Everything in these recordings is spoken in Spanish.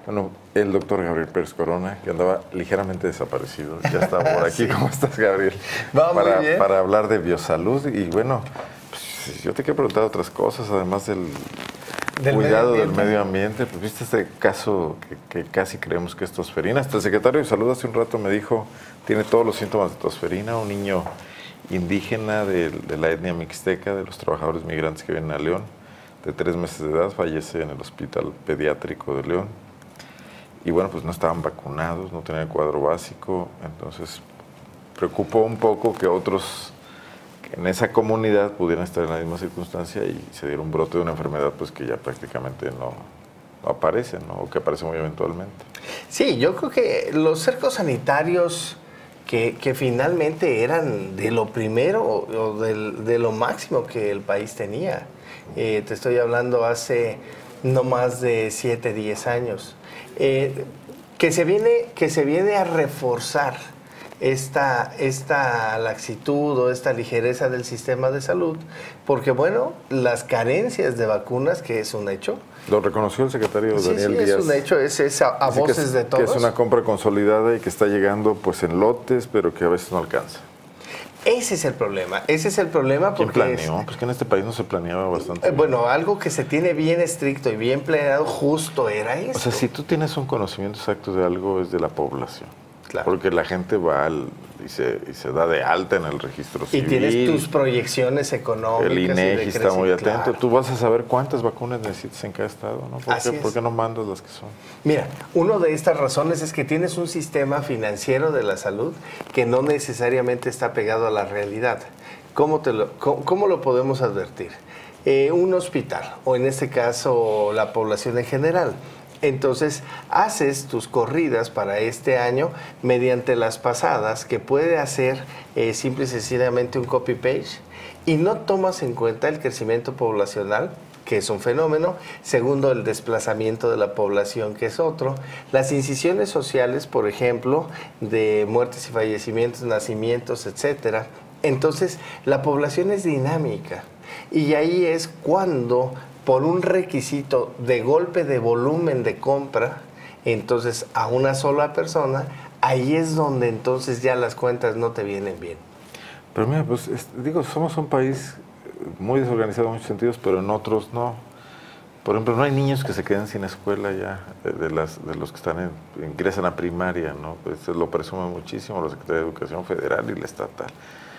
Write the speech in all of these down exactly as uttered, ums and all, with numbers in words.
Bueno, el doctor Gabriel Pérez Corona, que andaba ligeramente desaparecido, ya está por aquí. Sí. ¿Cómo estás, Gabriel? Va para, muy bien. Para hablar de biosalud y bueno, pues, yo te quiero preguntar otras cosas, además del, del cuidado medio del medio ambiente. Pues viste este caso que, que casi creemos que es tosferina. Hasta el secretario de Salud hace un rato me dijo, tiene todos los síntomas de tosferina, un niño indígena de, de la etnia mixteca, de los trabajadores migrantes que vienen a León, de tres meses de edad, fallece en el hospital pediátrico de León. Y bueno, pues no estaban vacunados, no tenían el cuadro básico, entonces preocupó un poco que otros que en esa comunidad pudieran estar en la misma circunstancia y se diera un brote de una enfermedad pues que ya prácticamente no, no aparece, ¿no? O que aparece muy eventualmente. Sí, yo creo que los cercos sanitarios que, que finalmente eran de lo primero o de, de lo máximo que el país tenía. Eh, te estoy hablando hace no más de siete, diez años. Eh, que, se viene, que se viene a reforzar esta, esta laxitud o esta ligereza del sistema de salud, porque bueno, las carencias de vacunas, que es un hecho. Lo reconoció el secretario sí, Daniel sí, Díaz. es un hecho, es, es a, a voces que es, de todos. Que es una compra consolidada y que está llegando pues en lotes, pero que a veces no alcanza. Ese es el problema, ese es el problema porque... ¿Quién planeó? Es, pues que en este país no se planeaba bastante. Eh, bueno, algo que se tiene bien estricto y bien planeado justo era eso. O sea, si tú tienes un conocimiento exacto de algo, es de la población. Claro. Porque la gente va al, y, se, y se da de alta en el registro civil. Y tienes tus proyecciones económicas. El INEGI está muy atento. Claro. Tú vas a saber cuántas vacunas necesitas en cada estado, ¿no? ¿Por, Así qué, es. ¿Por qué no mandas las que son? Mira, una de estas razones es que tienes un sistema financiero de la salud que no necesariamente está pegado a la realidad. ¿Cómo, te lo, cómo, cómo lo podemos advertir? Eh, un hospital, o en este caso la población en general. Entonces, haces tus corridas para este año mediante las pasadas, que puede hacer eh, simple y sencillamente un copy-paste, y no tomas en cuenta el crecimiento poblacional, que es un fenómeno. Segundo, el desplazamiento de la población, que es otro. Las incisiones sociales, por ejemplo, de muertes y fallecimientos, nacimientos, etcétera. Entonces, la población es dinámica. Y ahí es cuando, por un requisito de golpe de volumen de compra, entonces a una sola persona, ahí es donde entonces ya las cuentas no te vienen bien. Pero mira, pues es, digo, somos un país muy desorganizado en muchos sentidos, pero en otros no. Por ejemplo, no hay niños que se queden sin escuela ya, de, de, las, de los que están en, ingresan a primaria, ¿no? Pues lo presume muchísimo la Secretaría de Educación Federal y la estatal.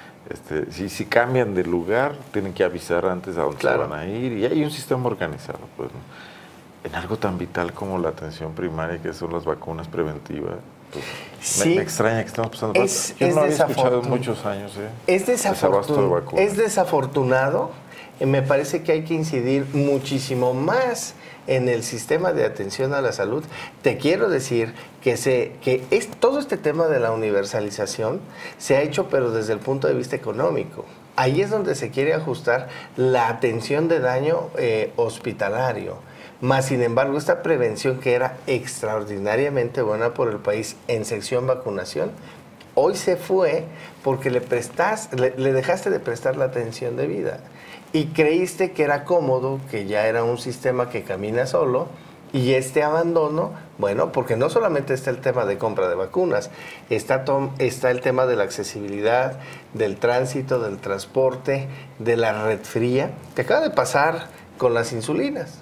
Este, si, si cambian de lugar, tienen que avisar antes a dónde claro. se van a ir, y hay un sistema organizado, pues, ¿no? En algo tan vital como la atención primaria, que son las vacunas preventivas. Pues, sí, me, me extraña que estemos pasando. Es, Yo es no había escuchado en muchos años ¿eh? es, desafortun de es desafortunado. Me parece que hay que incidir muchísimo más en el sistema de atención a la salud. Te quiero decir que, se, que es, todo este tema de la universalización se ha hecho, pero desde el punto de vista económico. Ahí es donde se quiere ajustar la atención de daño eh, hospitalario. Más sin embargo, esta prevención, que era extraordinariamente buena por el país en sección vacunación, hoy se fue porque le, prestas, le, le dejaste de prestar la atención debida. Y creíste que era cómodo, que ya era un sistema que camina solo, y este abandono, bueno, porque no solamente está el tema de compra de vacunas, está, está el tema de la accesibilidad, del tránsito, del transporte, de la red fría, que acaba de pasar con las insulinas,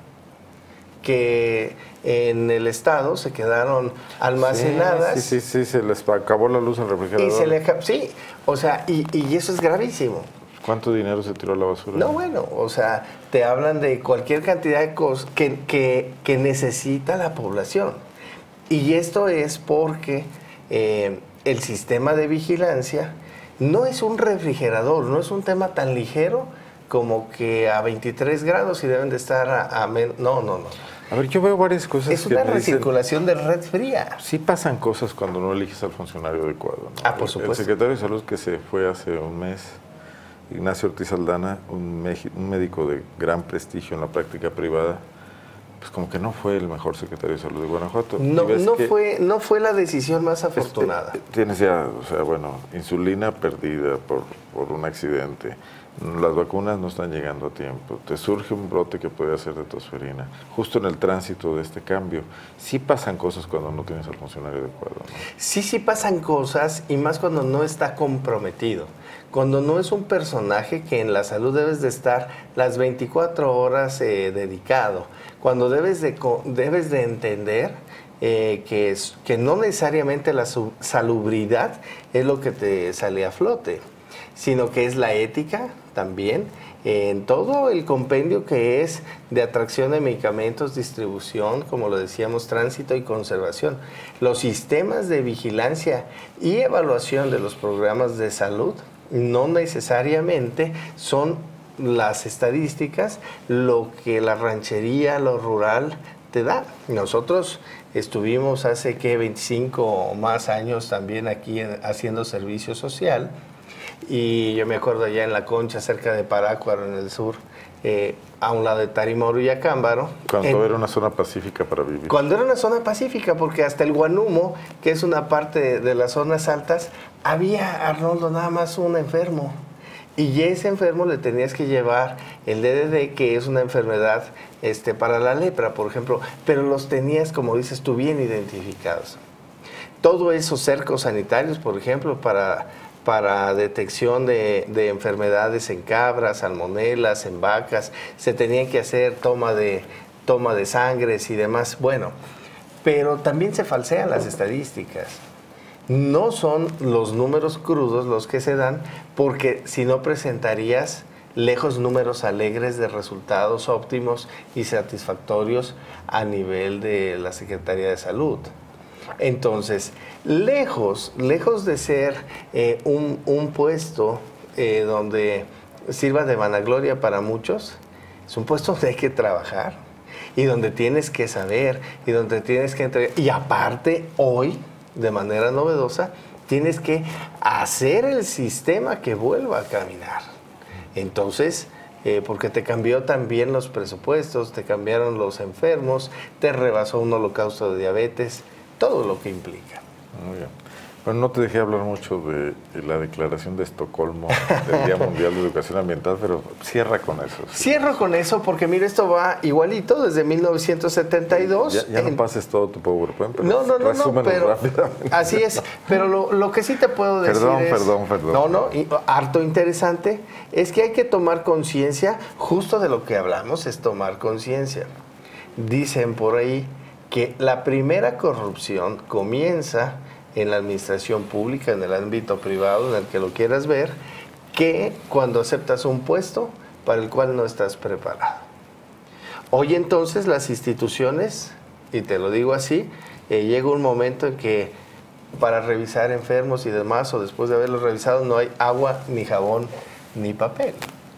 que en el estado se quedaron almacenadas. Sí, sí, sí, sí, se les acabó la luz al refrigerador. Y se le, sí, o sea, y, y eso es gravísimo. ¿Cuánto dinero se tiró a la basura? No, bueno, o sea, te hablan de cualquier cantidad de cosas que, que, que necesita la población. Y esto es porque eh, el sistema de vigilancia no es un refrigerador, no es un tema tan ligero como que a veintitrés grados y deben de estar a, a menos. No, no, no. A ver, yo veo varias cosas. Es una recirculación de red fría. Sí pasan cosas cuando no eliges al funcionario adecuado, ¿no? Ah, por supuesto. El secretario de Salud que se fue hace un mes, Ignacio Ortiz Aldana, un, un médico de gran prestigio en la práctica privada, pues como que no fue el mejor secretario de Salud de Guanajuato. No, no, fue, no fue la decisión más afortunada. Este, tienes ya, o sea, bueno, insulina perdida por, por un accidente, las vacunas no están llegando a tiempo, te surge un brote que puede ser de tosferina, justo en el tránsito de este cambio. Sí pasan cosas cuando no tienes al funcionario adecuado, ¿no? Sí, sí pasan cosas, y más cuando no está comprometido. Cuando no es un personaje que en la salud debes de estar las veinticuatro horas eh, dedicado. Cuando debes de, debes de entender eh, que, es, que no necesariamente la salubridad es lo que te sale a flote, sino que es la ética también, eh, en todo el compendio que es de atracción de medicamentos, distribución, como lo decíamos, tránsito y conservación. Los sistemas de vigilancia y evaluación de los programas de salud no necesariamente son las estadísticas lo que la ranchería, lo rural te da. Nosotros estuvimos hace que veinticinco o más años también aquí haciendo servicio social, y yo me acuerdo allá en La Concha, cerca de Parácuaro, en el sur, eh, a un lado de Tarimoro y Acámbaro. Cuando en, era una zona pacífica para vivir. Cuando era una zona pacífica, porque hasta el Guanumo, que es una parte de, de las zonas altas, había, Arnoldo, nada más un enfermo. Y ese enfermo le tenías que llevar el D D D, que es una enfermedad este, para la lepra, por ejemplo, pero los tenías, como dices tú, bien identificados. Todos esos cercos sanitarios, por ejemplo, para... para detección de, de enfermedades en cabras, salmonelas, en vacas, se tenían que hacer toma de, toma de sangres y demás. Bueno, pero también se falsean las estadísticas. No son los números crudos los que se dan, porque si no presentarías lejos números alegres de resultados óptimos y satisfactorios a nivel de la Secretaría de Salud. Entonces, lejos, lejos de ser eh, un, un puesto eh, donde sirva de vanagloria para muchos, es un puesto donde hay que trabajar y donde tienes que saber y donde tienes que entregar. Y aparte, hoy, de manera novedosa, tienes que hacer el sistema que vuelva a caminar. Entonces, eh, porque te cambió también los presupuestos, te cambiaron los enfermos, te rebasó un holocausto de diabetes, todo lo que implica. Muy bien. Bueno, no te dejé hablar mucho de, de la declaración de Estocolmo del Día Mundial de Educación Ambiental, pero cierra con eso. ¿Sí? Cierro con eso porque, mira, esto va igualito desde mil novecientos setenta y dos. Ya, ya no en... pases todo tu PowerPoint, pero no, no, no, no, pero rápidamente. Así es. Pero lo, lo que sí te puedo decir perdón, es... Perdón, perdón, No, no, y harto interesante, es que hay que tomar conciencia, justo de lo que hablamos, es tomar conciencia. Dicen por ahí que la primera corrupción comienza en la administración pública, en el ámbito privado, en el que lo quieras ver, que cuando aceptas un puesto para el cual no estás preparado. Hoy entonces las instituciones, y te lo digo así, eh, llega un momento en que para revisar enfermos y demás, o después de haberlos revisado, no hay agua, ni jabón, ni papel.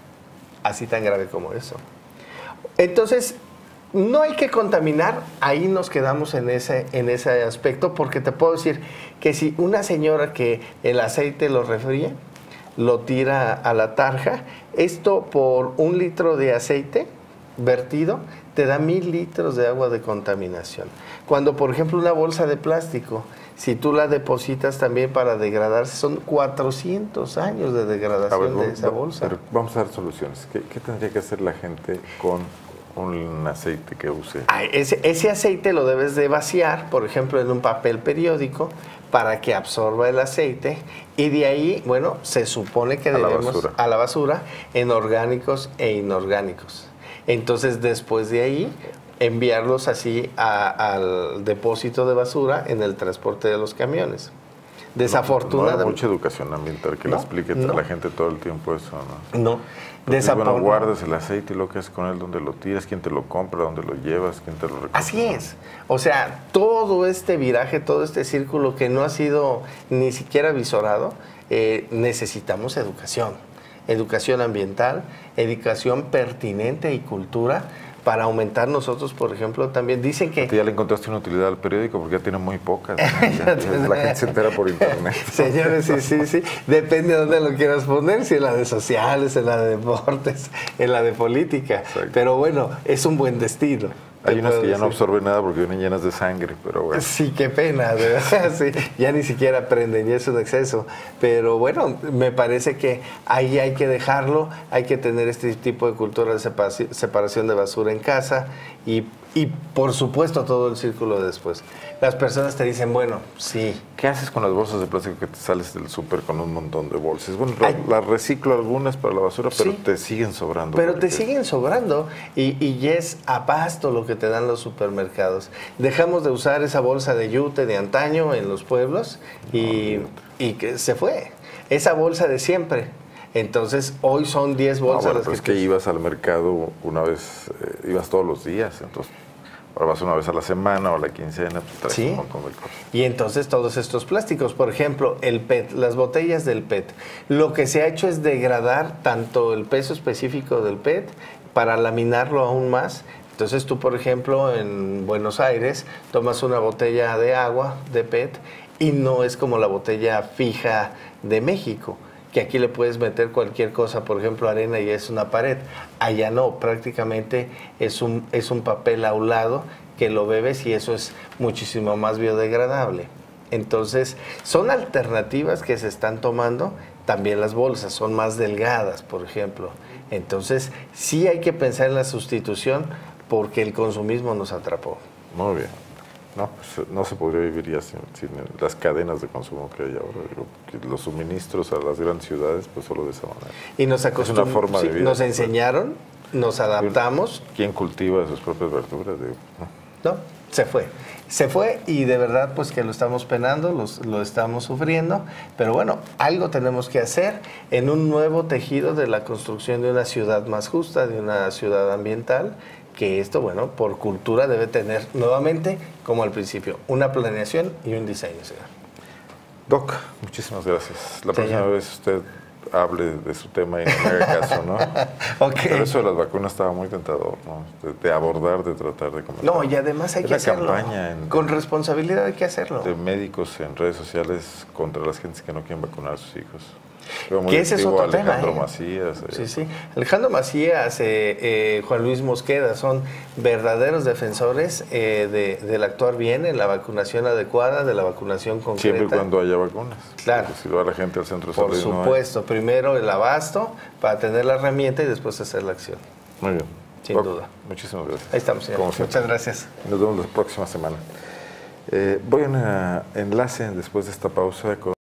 Así tan grave como eso. Entonces, no hay que contaminar, ahí nos quedamos en ese, en ese aspecto, porque te puedo decir que si una señora que el aceite lo refríe, lo tira a la tarja, esto por un litro de aceite vertido te da mil litros de agua de contaminación. Cuando, por ejemplo, una bolsa de plástico, si tú la depositas también para degradarse, son cuatrocientos años de degradación ver, vamos, de esa bolsa. Pero vamos a dar soluciones. ¿Qué, qué tendría que hacer la gente con un aceite que use? Ah, ese, ese aceite lo debes de vaciar, por ejemplo, en un papel periódico para que absorba el aceite, y de ahí, bueno, se supone que debemos a la basura, a la basura en orgánicos e inorgánicos. Entonces, después de ahí, enviarlos así a, al depósito de basura en el transporte de los camiones. Desafortunadamente. No, no hay mucha educación ambiental que no, le explique no. a la gente todo el tiempo eso, ¿no? No. Entonces, bueno, guardas el aceite y lo que haces con él, dónde lo tiras, quién te lo compra, dónde lo llevas, quién te lo recoge. Así es. O sea, todo este viraje, todo este círculo que no ha sido ni siquiera visorado, eh, necesitamos educación. Educación ambiental, educación pertinente y cultura, para aumentar nosotros, por ejemplo, también dicen que... Ya le encontraste una utilidad al periódico porque ya tiene muy pocas. Ya, la gente se entera por internet. Señores, sí, sí, sí. Depende de dónde lo quieras poner, si en la de sociales, en la de deportes, en la de política. Exacto. Pero bueno, es un buen destino. Hay unas que ya no absorben nada porque vienen llenas de sangre, pero bueno. Sí, qué pena, de verdad, sí, ya ni siquiera prenden y es un exceso. Pero bueno, me parece que ahí hay que dejarlo, hay que tener este tipo de cultura de separación de basura en casa y, y por supuesto todo el círculo después. Las personas te dicen, bueno, sí. ¿Qué haces con las bolsas de plástico que te sales del súper con un montón de bolsas? Bueno, las la reciclo algunas para la basura, pero sí, te siguen sobrando. Pero te siguen sobrando y, y es abasto lo que te dan los supermercados. Dejamos de usar esa bolsa de yute de antaño en los pueblos y, no, y que se fue. Esa bolsa de siempre. Entonces, hoy son diez bolsas. No, bueno, las pero que es que ibas al mercado una vez, eh, ibas todos los días, entonces... Ahora vas una vez a la semana o a la quincena, pues traes sí, un montón de cosas. Y entonces todos estos plásticos, por ejemplo, el P E T, las botellas del P E T, lo que se ha hecho es degradar tanto el peso específico del P E T para laminarlo aún más. Entonces tú, por ejemplo, en Buenos Aires tomas una botella de agua de P E T y no es como la botella fija de México, que aquí le puedes meter cualquier cosa, por ejemplo, arena y es una pared. Allá no, prácticamente es un, es un papel aulado que lo bebes y eso es muchísimo más biodegradable. Entonces, son alternativas que se están tomando. También las bolsas son más delgadas, por ejemplo. Entonces, sí hay que pensar en la sustitución porque el consumismo nos atrapó. Muy bien. No, pues no se podría vivir ya sin, sin las cadenas de consumo que hay ahora. Digo, que los suministros a las grandes ciudades, pues solo de esa manera. Y nos acostumbramos, es una forma sí, de vida. Nos enseñaron, nos adaptamos. ¿Quién cultiva sus propias verduras? Digo, no. no, se fue. Se fue y de verdad pues que lo estamos penando, los, lo estamos sufriendo, pero bueno, algo tenemos que hacer en un nuevo tejido de la construcción de una ciudad más justa, de una ciudad ambiental, que esto, bueno, por cultura debe tener nuevamente, como al principio, una planeación y un diseño, señor. Doc, muchísimas gracias. La señor. próxima vez usted hable de su tema y no me haga caso, ¿no? Okay. Pero eso de las vacunas estaba muy tentador, ¿no? De, de abordar, de tratar de comentar. No, y además hay es que hacerlo. Campaña en, con responsabilidad hay que hacerlo. De médicos en redes sociales contra las gentes que no quieren vacunar a sus hijos. Que ese es otro Alejandro tema. ¿eh? Macías. Eh. Sí, sí. Alejandro Macías, eh, eh, Juan Luis Mosqueda son verdaderos defensores eh, de, del actuar bien en la vacunación adecuada, de la vacunación concreta. Siempre y cuando haya vacunas. Claro. Si va la gente al centro de salud. Por supuesto. No primero el abasto para tener la herramienta y después hacer la acción. Muy bien. Sin Doc, duda. Muchísimas gracias. Ahí estamos, señor. Muchas gracias. Nos vemos la próxima semana. Eh, voy a un enlace después de esta pausa con